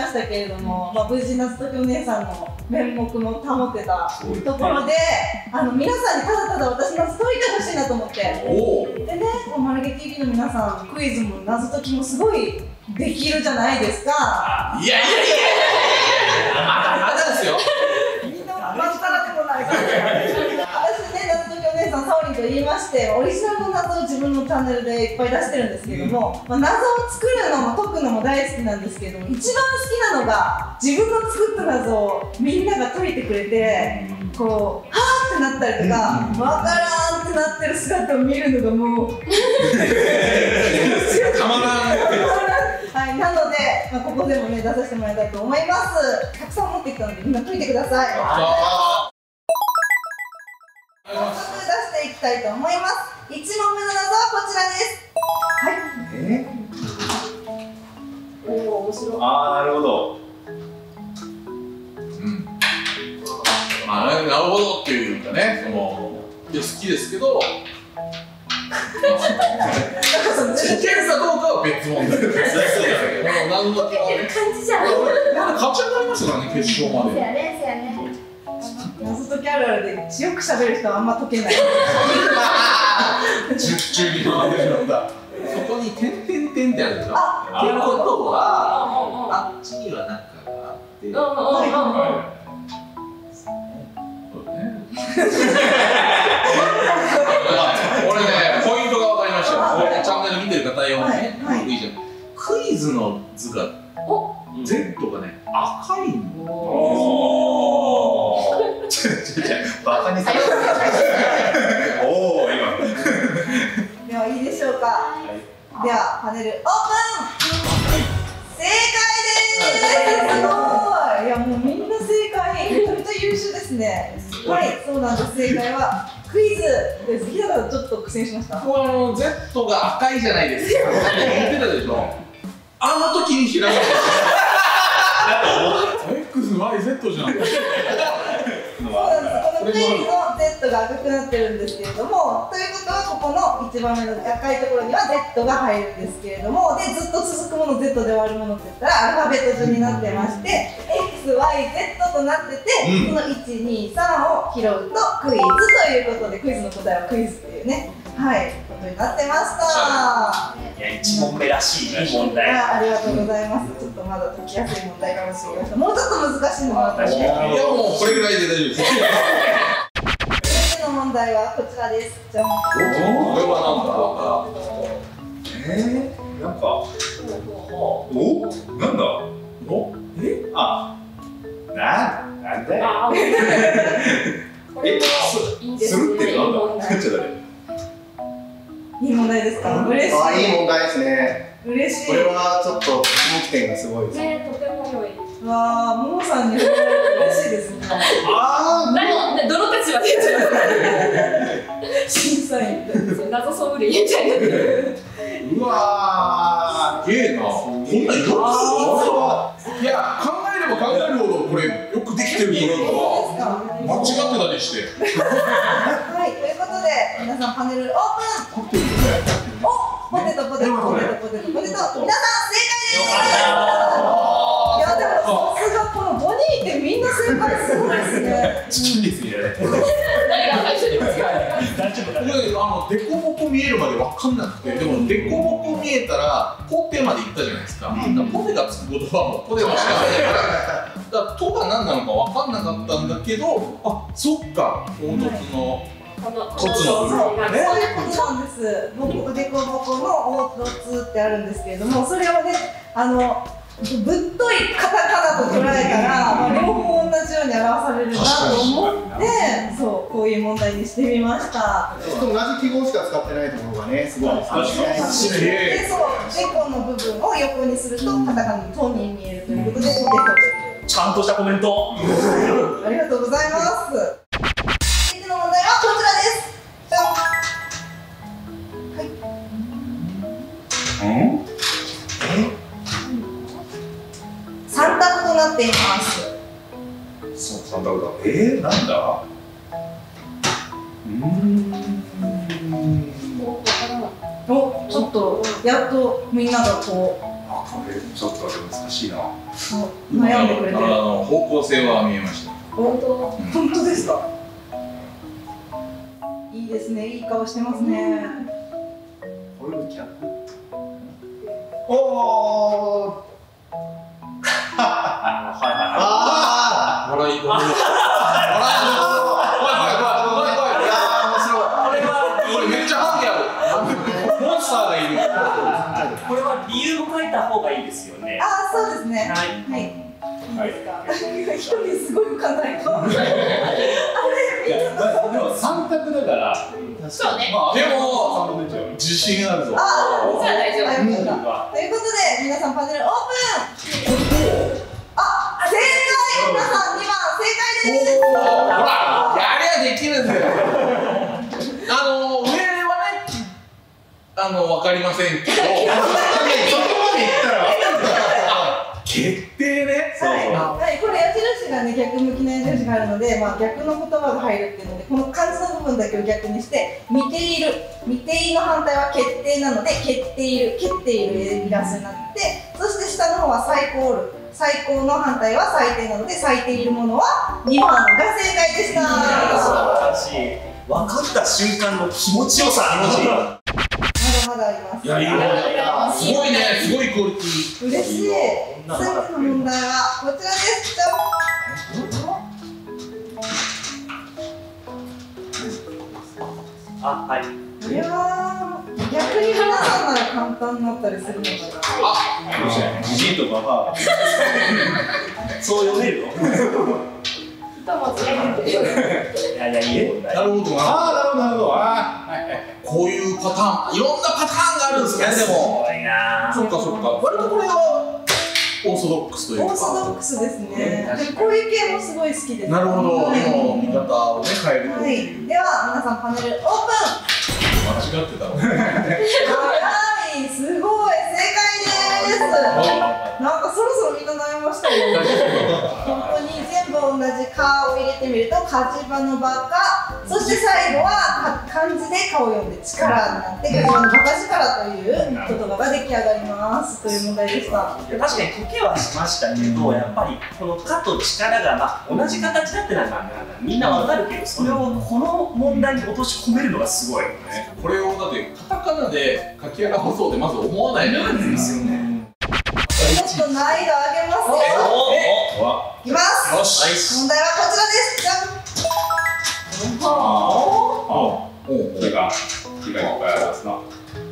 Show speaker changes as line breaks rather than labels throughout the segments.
したけれども、無事夏時お姉さんの面目も保てたところで、皆さんにただただ私の解いてほしいなと思って。でね、マルゲ TV の皆さん、クイズも謎解きもすごいできるじゃないですか。
いやいやいやいや、まだですよ。
みんなまったらでもないから。私ね、謎解きお姉さん、サオリンと言いまして、オリジナルの謎を自分のチャンネルでいっぱい出してるんですけども、謎を作るのも解くのも大好きなんですけど、一番好きなのが自分の作った謎をみんなが解いてくれて、こう、はーってなったりとか、わからんってなってる姿を見るのがもう
たまらん。
はい、なので、ここでもね、出させてもらいたいと思います。たくさん持ってきたので、みんな解いてください。早速出していきたいと思います。1問目の謎はこちらです。はい。おお、面白い。
ああ、なるほど。
なるほどっていうかね、いや好きですけど、事件さどうかは別問題です。謎解きはね、
感じじゃん。
まだ勝ち上がりましたからね、決勝まで。
謎解きあるあるで強く喋る人はあんま解けない。
中に回ってしまった。そこに点々点ってあるでしょ。っていうことは、あっちには中があって。俺ね、ポイントが分かりましたよ。チャンネル見てる方用にね、クイズの図が Z がね、赤いの。
バカにされてる。おお、今。
ではいいでしょうか。ではパネルオープン。正解です。すごい。いやもうみんな正解。めちゃめちゃ優秀ですね。はい、そうなんです。正解はクイズです。日高さんちょっと苦戦しました。
これZ が赤いじゃないですか。言ってたでしょ。あの時に知らなかった。X、Y、Z じゃん。
このクイズの Z が赤くなってるんですけれども、ということはここの1番目の赤いところには Z が入るんですけれども、でずっと続くもの Z で終わるものって言ったらアルファベット順になってまして、X、Y、Z となってて、その1、2、3を拾うとクイズということで、クイズの答えはクイズっていうね、はい、ことになってました。
いや、1問目らしい問題。
ありがとうございます。ちょっとまだ解きやすい問題かもしれません。もうちょっと難しいのもあったし。いや
もうこれぐらいで大丈夫です。
次の問題はこちらです。じゃん。
これは
なんか、お、なんだ。お、あ、なんだよ。するってなんだ。
いい問題ですか。嬉しい。
いい問題ですね。
嬉しい。
これはちょっと分岐点がすごいです。
ね、とても良い。
わあ、ももさんに嬉しいですね。
あ
何、どの立場で言ってる
審査員。
謎ソムリエみたいな。
うわー、すげえな。こんなんいろいろ。いや、考えれば考えるほどこれよくできてるものとか間違ってたりして。
はい、ということで皆さんパネルオープン。お、ポテトポテトポテトポテトポテト。皆さん正解です。いやでもさすがこの5人ってみんな正解すごいですね。
チキンですね。
何が最初に間違えた。
大丈夫だ。
デコボコ見えるまで分かんなくて、でもデコボコ見えたらポテまで行ったじゃないですか。ポテがつく言葉もポテましかないから、だからとが何なのか分かんなかったんだけど、あ、そっか、凹凸の凸の部分がね。
そういうことなんです。僕デコボコの凹凸ってあるんですけれども、それをねぶっといカタカナと捉えたら、両方同じように表されるなと思って、そうこういう問題にしてみました。
同じ記号しか使ってないところがね、すごいですね。
で、そうデコの部分を横にするとカタカナのトに見えるということで、ポテトという。
ちゃんとしたコメント。
ありがとうございます。次の問題はこちらです。じゃん。はい。3択となっています。
そう、3択だ。なんだ。
お、ちょっとやっとみんながこう
ちょっと難しいな。
悩んでくれてる。
方向性は見えました。
本当ですか。いいですね、いい顔してますね。
これも逆。おお。あ
笑い。笑い。これめっちゃハンデある。モンスターがいる。
これは理由を書いた方がいいですよね。
ああ、そうですね。
はい。
はい。いいですか。一人すごい浮かないと。あれ。
でも3択だから。
そうね。
でも自信あるぞ。
ああ、
じゃあ大丈夫。
ということで皆さんパネルオープン。あ、正解。皆さん2番正解です。
ほら、やりゃできるんだよ。上はね、わかりませんけど。そこまで言ったら。決定ね。
はい、これ矢印がね、逆向きの矢印があるので、まあ逆の言葉が入るっていうので、この漢字の部分だけを逆にして、見ている、見ているの反対は決定なので、蹴っている、蹴っているイラストになって、そして下の方は最高る、最高の反対は最低なので、最低いるものは2番が正解でした。
素晴らしい。分かった瞬間の気持ちよさ。
まだまだあります。
いや、いいね。すごいね、すごいクオリティ。
嬉しい。続いての問題はこちらです。じゃん。
あ、はい。
これは逆に皆さんなら簡単になったりするのかな。
じじいとか
そう読めるの？
ひとまずね。
いやいや、いい問題。
なるほどな。
なるほど。
こういうパターン、いろんなパターンがあるんですね。でも。
すごいな。
そっかそっか。割とこれはオーソドックスというか。
オーソドックスですね。でもこういう系もすごい好きです。
なるほど。
はい、
でも見方をね変えると
は
いう。
い。では皆さんパネルオープン。
間違ってたの。
はい、すごい正解です。なんかそろそろみんな悩みましたよ。ここに全部同じ「か」を入れてみると「火事場のバカ」、そして最後は漢字で「か」を読んで「力」になって「火事場のバカ力」という言葉が出来上がりますという問題でした。
確かに解けはしましたけど、やっぱりこの「か」と「力」が、まあ、同じ形だってなんかみんなわかるけど、それをこの問題に落とし込めるのがすごいよね。
これをだってカタカナで書き表そうでまず思わないじゃないですか。
ちょっと難易度上げますよ。いきます。
よし。
問題はこちらです。じゃん。
手がいっぱいありますな。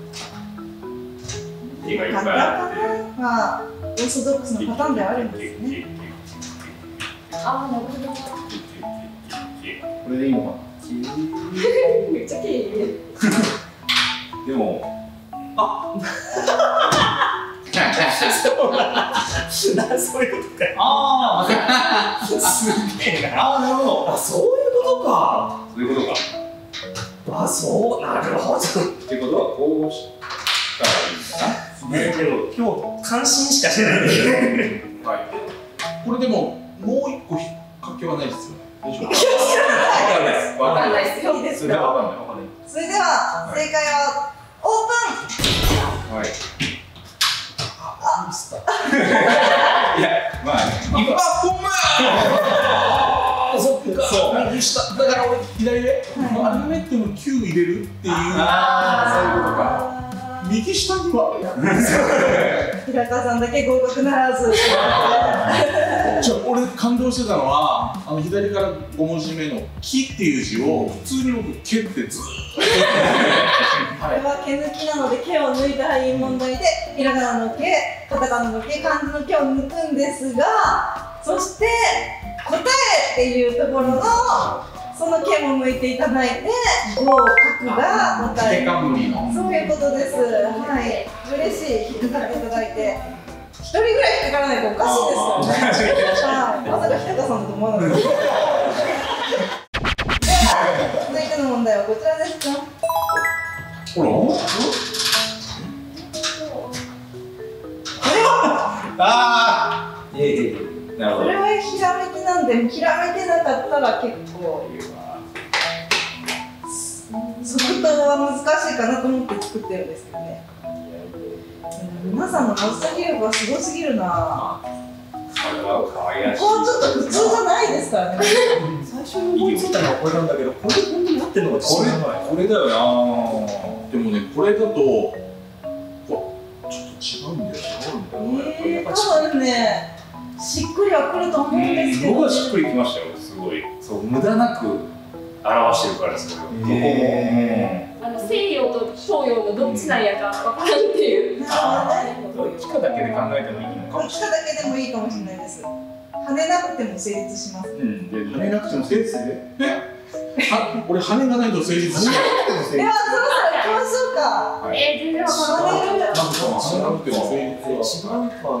手がいっぱい
カタカ
あ
ナはオーソドックスのパターンではあるんですね。
ああ、なるほど。
これでいいのか
めっちゃ綺麗。
でも、
そういうことか。すげえな。
なるほど。
そういうことか。
そういうことか。
そう、なるほど。
ってことはこうしたらいいんだな。
でも今日感心しかしてないんだけど。
はい。
これでももう一個引っ掛けはないですよね。
どうしよう。
わかんないですよ。
いいです
それで
か。
わかんない。
それでは正解はオープン。
はい。
ミスった。
いや、まあ、
今ほんまや。そっか。右下。だから俺左でアルファベットの Q 入れるっていう。
そういうことか。
右下には。
平川さんだけ合格ならず。
俺感動してたのは左から5文字目の「木」っていう字を普通に僕「け」ってずーっと
これは毛抜きなので毛を抜いたらいい問題で、ひらがなの毛、カタカナの毛、漢字の毛を抜くんですが、そして答えっていうところのその毛も抜いていただいて合格が答え。そういうことです。はい、嬉しい。引っかかっていただいて。一人ぐらい引っかからないとおかしいですよね。はい、まさか日高さんだと思わなかった。では、続いての問題はこちらですか。
ほら。
なるほど。
これはひらめきなんで、ひらめけなかったら結構即答は難しいかなと思って作ってるんですけどね。 皆さんのノスタルジー力がすごすぎるな。
それは可愛らしい。
ここはちょっと普通じゃないですからね。
最初に思いついたのはこれなんだけど、これ本当に合ってるのが
これだよな。
でもね、これだとこうちょっと違うんだよ。
多分ね、しっくりはくると思うんですけど。
僕はしっくりきましたよ。すごい。そう無駄なく表してるからです。ここも。
西洋と東洋のどっちなんやかわからんっていう。
どっちかだけで考えてもいいのかもし
どっちかだけでもいいかもしれないです。跳ねなくても成立します。
れない。
跳ねなくても成立する？
俺羽がないと成立しない。
ではそろそろ行きましょうか。
全然わからん。
跳ねる。
羽がなくても成立は。
違うか
オ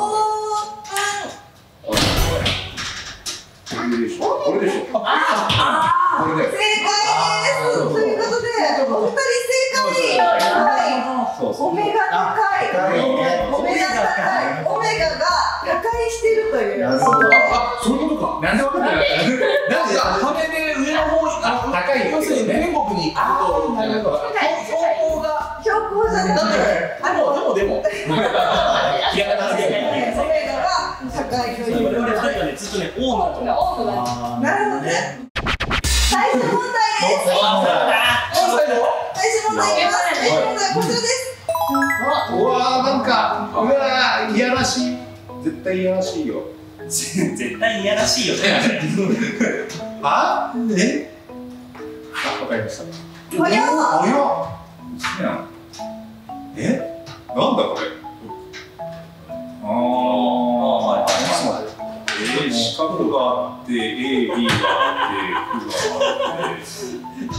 ープン。
これでしょ。これでしょ。これ
正解です。ということで、お二人正解。はい。
そうそう。
オメガ高い。オメガ高い。オメガが破壊してるという。
なるほど。
そういうことか。
なんでわかんない。
なんか羽で上の方
高い。
要するに天国に行くと
なるほど。
標高が
標高じゃなくて、
でも
いやだね。
オメガが高いという。
我々2人はね、ずっとね、オーナーと
オウムが。
なるほどね。最初問題です。最初問題いきます。最初問題はこちらです。
うわなんかうわいやらしい。絶対いやらしいよ。
絶対いやらしいよね。
あ？え？わかりました。
早っ。
早っ。え？なんだこれ？四角があって A、B があって、F があって。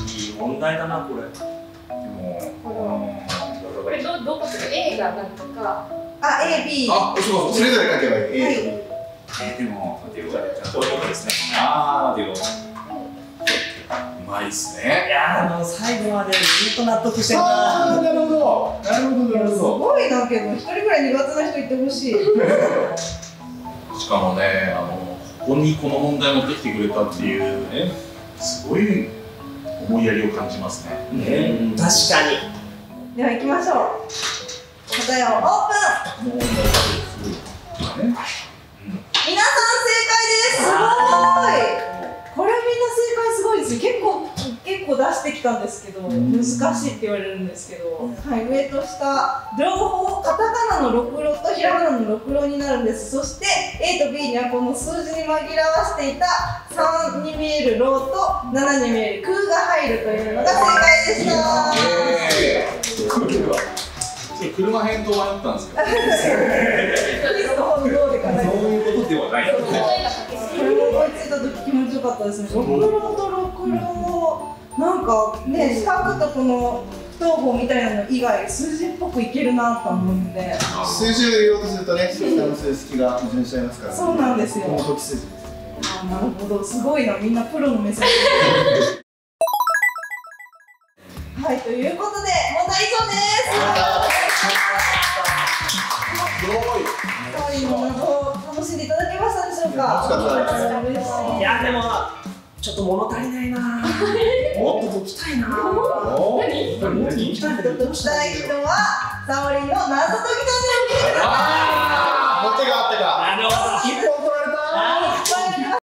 いい問題だな、これ。
でも、
これどこする A がなんとか。
あ、A、B。
そう
それぞれ書けばいい。
でも、待てよ。
こういうことですね。
待てよ。うまいっすね。
いや最後までずっと納得してるな。
なるほど。なるほど、なる
す
ほど。
ごいなけど、一人ぐらい苦手な人いてほしい。
しかもね、ここにこの問題持ってきてくれたっていうすごい思いやりを感じますね。
確かに。
では行きましょう。答えをオープン。皆さん正解です。すごい。これみんな正解すごいですよ。結構出してきたんですけど、難しいって言われるんですけど、はい、上と下両方カタカナのろくろとひらがなのろくろになるんです。そして A と B にはこの数字に紛らわしていた3に見えるローと7に見える空が入るというのが正解でした。
車編と迷ったんですけど。
クイズの方のどうでかない。
そういうことではない。
これも思いついた時気持ちよかったですね。ろくろとろくろなんかね、四角とこの不等号みたいなの以外数字っぽくいけるなと思って。
数字を入れようとするとね、下の数式が矛盾しちゃいますから。
そうなんですよ。
この時数字です。
なるほど、すごいな、みんなプロの目線。はい、ということで問題以上です。サーリーの謎を楽しんでいただけましたでしょうか。
いやでもちょっと物足りないな。もっと解きたいな。
何？
解きたいけどどうしたらいい
人はサオリンの謎解きチャンネルを見てください。
持ってがあったか。
なるほど。
一本取られた。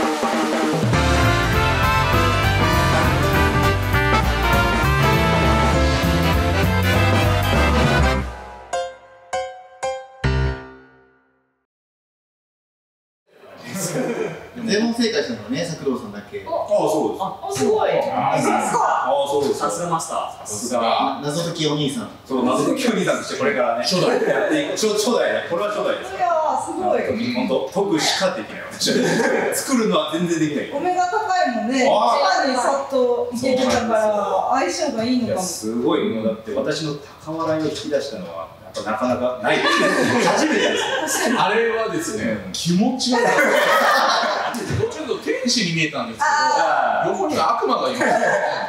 全問正解したのはね、作郎さんだけ。
そうです。
すごい。
そうです。
さすがマスター。
さすが。
謎解きお兄さん。
そう、謎解きお兄さんとしてこれからね。初代やっていく。初代ね。これは初代です。
いやー、すごい。
本当、解くしかできない。作るのは全然できない。
お目が高いもんね。
あ
地下にさっと行けてたから相性がいいのかも。
すごい、もうだって私の高笑いを引き出したのはやっぱなかなかないですね。初めてですね。
あれはですね、気持ち悪い。どっちかというと天使に見えたんですけど、横には悪魔がいます。